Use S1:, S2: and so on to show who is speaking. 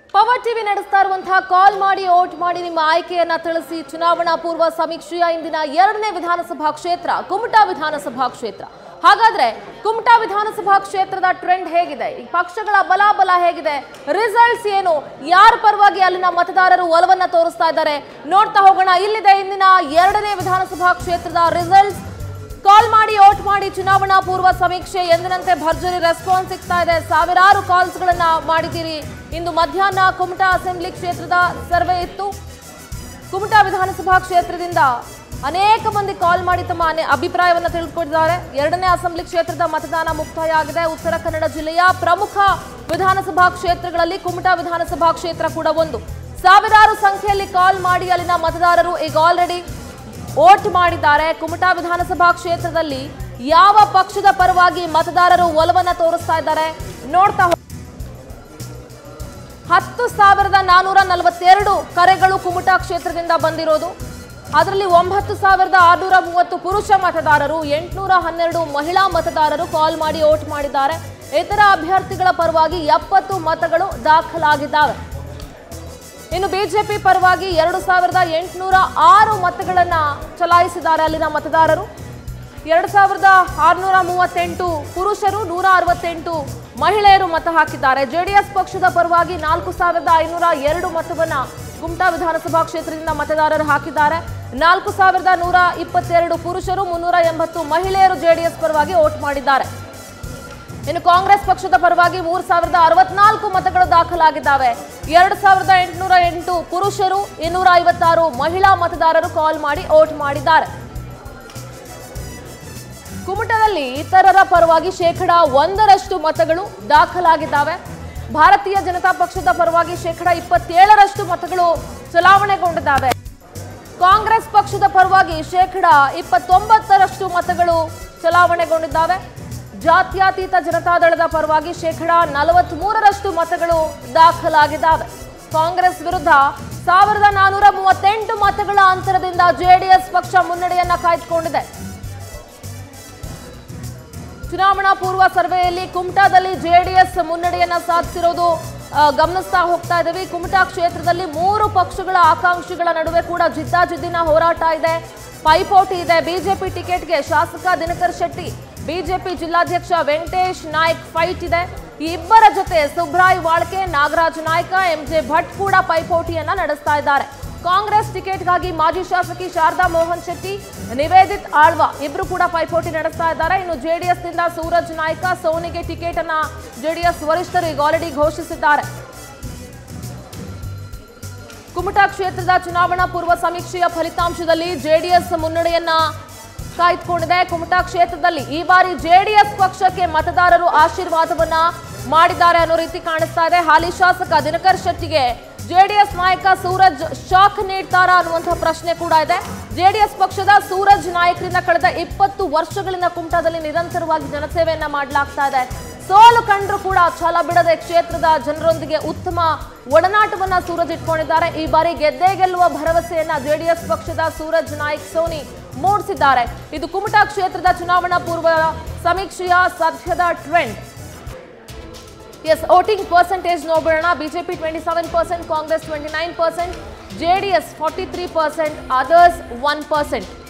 S1: Power TV ನಡೆಸ್ತಾ ಇರುವಂತಹ ಕಾಲ್ ಮಾಡಿ ವೋಟ್ ಮಾಡಿ ನಿಮ್ಮ ಆಯ್ಕೆಯನ್ನ ತಿಳಿಸಿ ಚುನಾವಣಾ ಪೂರ್ವ ಸಮೀಕ್ಷೆಯ ಇಂದಿನ ಎರಡನೇ ವಿಧಾನಸಭಾ ಕ್ಷೇತ್ರ ಕುಮಟಾ ವಿಧಾನಸಭಾ ಕ್ಷೇತ್ರ. ಹಾಗಾದ್ರೆ ಕುಮಟಾ ವಿಧಾನಸಭಾ ಕ್ಷೇತ್ರದ ಟ್ರೆಂಡ್ ಹೇಗಿದೆ, ಈ ಪಕ್ಷಗಳ ಬಲಾಬಲ ಹೇಗಿದೆ, ರಿಸಲ್ಟ್ಸ್ ಏನು, ಯಾರ ಪರವಾಗಿ ಅಲ್ಲಿನ ಮತದಾರರು ಒಲವನ್ನ ತೋರಿಸ್ತಾ ಇದ್ದಾರೆ ನೋಡ್ತಾ ಹೋಗೋಣ. ಇಲ್ಲಿದೆ ಇಂದಿನ ಎರಡನೇ ವಿಧಾನಸಭಾ ಕ್ಷೇತ್ರದ ರಿಸಲ್ಟ್ಸ್. ಕಾಲ್ ಮಾಡಿ ವೋಟ್ ಮಾಡಿ ಚುನಾವಣಾ ಪೂರ್ವ ಸಮೀಕ್ಷೆ ಎಂದಿನಂತೆ ಭರ್ಜರಿ ರೆಸ್ಪಾನ್ಸ್ ಸಿಗ್ತಾ ಇದೆ. ಸಾವಿರಾರು ಕಾಲ್ಸ್ಗಳನ್ನ ಮಾಡಿದ್ದೀರಿ. ಇಂದು ಮಧ್ಯಾಹ್ನ ಕುಮಟಾ ಅಸೆಂಬ್ಲಿ ಕ್ಷೇತ್ರದ ಸರ್ವೆ ಇತ್ತು. ಕುಮಟಾ ವಿಧಾನಸಭಾ ಕ್ಷೇತ್ರದಿಂದ ಅನೇಕ ಮಂದಿ ಕಾಲ್ ಮಾಡಿ ತಮ್ಮ ಅಭಿಪ್ರಾಯವನ್ನು ತಿಳಿದುಕೊಂಡಿದ್ದಾರೆ. ಎರಡನೇ ಅಸೆಂಬ್ಲಿ ಕ್ಷೇತ್ರದ ಮತದಾನ ಮುಕ್ತಾಯ ಆಗಿದೆ. ಉತ್ತರ ಕನ್ನಡ ಜಿಲ್ಲೆಯ ಪ್ರಮುಖ ವಿಧಾನಸಭಾ ಕ್ಷೇತ್ರಗಳಲ್ಲಿ ಕುಮಟಾ ವಿಧಾನಸಭಾ ಕ್ಷೇತ್ರ ಕೂಡ ಒಂದು. ಸಾವಿರಾರು ಸಂಖ್ಯೆಯಲ್ಲಿ ಕಾಲ್ ಮಾಡಿ ಅಲ್ಲಿನ ಮತದಾರರು ಈಗ ಆಲ್ರೆಡಿ ವೋಟ್ ಮಾಡಿದ್ದಾರೆ. ಕುಮಟಾ ವಿಧಾನಸಭಾ ಕ್ಷೇತ್ರದಲ್ಲಿ ಯಾವ ಪಕ್ಷದ ಪರವಾಗಿ ಮತದಾರರು ಒಲವನ್ನ ತೋರಿಸ್ತಾ ಇದ್ದಾರೆ ನೋಡ್ತಾ 10,442 ಕರೆಗಳು ಕುಮಟಾ ಕ್ಷೇತ್ರದಿಂದ ಬಂದಿರೋದು. ಅದರಲ್ಲಿ 9,630 ಪುರುಷ ಮತದಾರರು, 812 ಮಹಿಳಾ ಮತದಾರರು ಕಾಲ್ ಮಾಡಿ ವೋಟ್ ಮಾಡಿದ್ದಾರೆ. ಇತರ ಅಭ್ಯರ್ಥಿಗಳ ಪರವಾಗಿ 70 ಮತಗಳು ದಾಖಲಾಗಿದ್ದಾವೆ. ಇನ್ನು ಬಿಜೆಪಿ ಪರವಾಗಿ 2,806 ಮತಗಳನ್ನ ಚಲಾಯಿಸಿದ್ದಾರೆ ಅಲ್ಲಿನ ಮತದಾರರು. 2,638 ಪುರುಷರು, 168 ಮಹಿಳೆಯರು ಮತ ಹಾಕಿದ್ದಾರೆ. ಜೆಡಿಎಸ್ ಪಕ್ಷದ ಪರವಾಗಿ 4,502 ಮತವನ್ನ ಕುಮಟಾ ವಿಧಾನಸಭಾ ಕ್ಷೇತ್ರದಿಂದ ಮತದಾರರು ಹಾಕಿದ್ದಾರೆ. 4,122 ಪುರುಷರು, 380 ಮಹಿಳೆಯರು ಜೆಡಿಎಸ್ ಪರವಾಗಿ ವೋಟ್ ಮಾಡಿದ್ದಾರೆ. ಇನ್ನು ಕಾಂಗ್ರೆಸ್ ಪಕ್ಷದ ಪರವಾಗಿ 3,064 ಮತಗಳು ದಾಖಲಾಗಿದ್ದಾವೆ. 2,808 ಪುರುಷರು, 256 ಮಹಿಳಾ ಮತದಾರರು ಕಾಲ್ ಮಾಡಿ ವೋಟ್ ಮಾಡಿದ್ದಾರೆ. ಕುಮಟಾದಲ್ಲಿ ಇತರರ ಪರವಾಗಿ 1% ಮತಗಳು ದಾಖಲಾಗಿದ್ದಾವೆ. ಭಾರತೀಯ ಜನತಾ ಪಕ್ಷದ ಪರವಾಗಿ 27% ಮತಗಳು ಚಲಾವಣೆಗೊಂಡಿದ್ದಾವೆ. ಕಾಂಗ್ರೆಸ್ ಪಕ್ಷದ ಪರವಾಗಿ 29% ಮತಗಳು ಚಲಾವಣೆಗೊಂಡಿದ್ದಾವೆ. ಜಾತ್ಯತೀತ ಜನತಾದಳದ ಪರವಾಗಿ 43% ಮತಗಳು ದಾಖಲಾಗಿದ್ದಾವೆ. ಕಾಂಗ್ರೆಸ್ ವಿರುದ್ಧ 1,438 ಮತಗಳ ಅಂತರದಿಂದ ಜೆಡಿಎಸ್ ಪಕ್ಷ ಮುನ್ನಡೆಯನ್ನ ಕಾಯ್ದುಕೊಂಡಿದೆ. ಚುನಾವಣಾ ಪೂರ್ವ ಸರ್ವೆಯಲ್ಲಿ ಕುಮಟಾದಲ್ಲಿ ಜೆಡಿಎಸ್ ಮುನ್ನಡೆಯನ್ನ ಸಾಧಿಸಿರೋದು ಗಮನಿಸ್ತಾ ಹೋಗ್ತಾ ಇದ್ದೀವಿ. ಕುಮಟಾ ಕ್ಷೇತ್ರದಲ್ಲಿ 3 ಪಕ್ಷಗಳ ಆಕಾಂಕ್ಷಿಗಳ ನಡುವೆ ಕೂಡ ಜಿದ್ದಾಜಿದ್ದಿನ ಹೋರಾಟ ಇದೆ, ಪೈಪೋಟಿ ಇದೆ. ಬಿಜೆಪಿ ಟಿಕೆಟ್ಗೆ ಶಾಸಕ ದಿನಕರ್ ಶೆಟ್ಟಿ, ಬಿಜೆಪಿ ಜಿಲ್ಲಾಧ್ಯಕ್ಷ ವೆಂಕಟೇಶ್ ನಾಯ್ಕ್ ಫೈಟ್ ಇದೆ. ಈ ಇಬ್ಬರ ಜೊತೆ ಸುಬ್ರಾಯ್ ವಾಳ್ಕೆ, ನಾಗರಾಜ್ ನಾಯ್ಕ, ಎಂಜೆ ಭಟ್ ಕೂಡ ಪೈಪೋಟಿಯನ್ನ ನಡೆಸ್ತಾ ಇದ್ದಾರೆ. ಕಾಂಗ್ರೆಸ್ ಟಿಕೆಟ್ಗಾಗಿ ಮಾಜಿ ಶಾಸಕಿ ಶಾರದಾ ಮೋಹನ್ ಶೆಟ್ಟಿ, ನಿವೇದಿತ್ ಆಳ್ವಾ ಇಬ್ರು ಕೂಡ ಪೈಪೋಟಿ ನಡೆಸ್ತಾ ಇದ್ದಾರೆ. ಇನ್ನು ಜೆಡಿಎಸ್ ನಿಂದ ಸೂರಜ್ ನಾಯ್ಕ, ಸೋನಿಗೆ ಟಿಕೆಟ್ ಅನ್ನ ಜೆಡಿಎಸ್ ವರಿಷ್ಠರು ಈಗ ಆಲ್ರೆಡಿ ಘೋಷಿಸಿದ್ದಾರೆ. ಕುಮಟಾ ಕ್ಷೇತ್ರದ ಚುನಾವಣಾ ಪೂರ್ವ ಸಮೀಕ್ಷೆಯ ಫಲಿತಾಂಶದಲ್ಲಿ ಜೆಡಿಎಸ್ ಮುನ್ನಡೆಯನ್ನ ಕಾಯ್ದುಕೊಂಡಿದೆ. ಕುಮಟಾ ಕ್ಷೇತ್ರದಲ್ಲಿ ಈ ಬಾರಿ ಜೆಡಿಎಸ್ ಪಕ್ಷಕ್ಕೆ ಮತದಾರರು ಆಶೀರ್ವಾದವನ್ನ ಮಾಡಿದ್ದಾರೆ ಅನ್ನೋ ರೀತಿ ಕಾಣಿಸ್ತಾ ಇದೆ. ಹಾಲಿ ಶಾಸಕ ದಿನಕರ್ ಶೆಟ್ಟಿಗೆ ಜೆಡಿಎಸ್ ನಾಯಕ ಸೂರಜ್ ಶಾಕ್ ನೀಡ್ತಾರಾ ಅನ್ನುವಂತಹ ಪ್ರಶ್ನೆ ಕೂಡ ಇದೆ. ಜೆಡಿಎಸ್ ಪಕ್ಷದ ಸೂರಜ್ ನಾಯಕರಿಂದ ಕಳೆದ 20 ವರ್ಷಗಳಿಂದ ಕುಮಟಾದಲ್ಲಿ ನಿರಂತರವಾಗಿ ಜನಸೇವೆಯನ್ನ ಮಾಡಲಾಗ್ತಾ ಇದೆ. ಸೋಲು ಕಂಡ್ರು ಕೂಡ ಛಲ ಬಿಡದೆ ಕ್ಷೇತ್ರದ ಜನರೊಂದಿಗೆ ಉತ್ತಮ ಒಡನಾಟವನ್ನ ಸೂರಜ್ ಇಟ್ಕೊಂಡಿದ್ದಾರೆ. ಈ ಬಾರಿ ಗೆದ್ದೇ ಗೆಲ್ಲುವ ಭರವಸೆಯನ್ನ ಜೆಡಿಎಸ್ ಪಕ್ಷದ ಸೂರಜ್ ನಾಯ್ಕ್ ಸೋನಿ ಮೂಡಿಸಿದ್ದಾರೆ. ಇದು ಕುಮಟಾ ಕ್ಷೇತ್ರದ ಚುನಾವಣಾ ಪೂರ್ವ ಸಮೀಕ್ಷೆಯ ಸದ್ಯದ ಟ್ರೆಂಡ್. ಎಸ್, ವೋಟಿಂಗ್ ಪರ್ಸೆಂಟೇಜ್ ನೋಡೋಣ. BJP 27%, Congress 29%, JDS 43%, others 1%.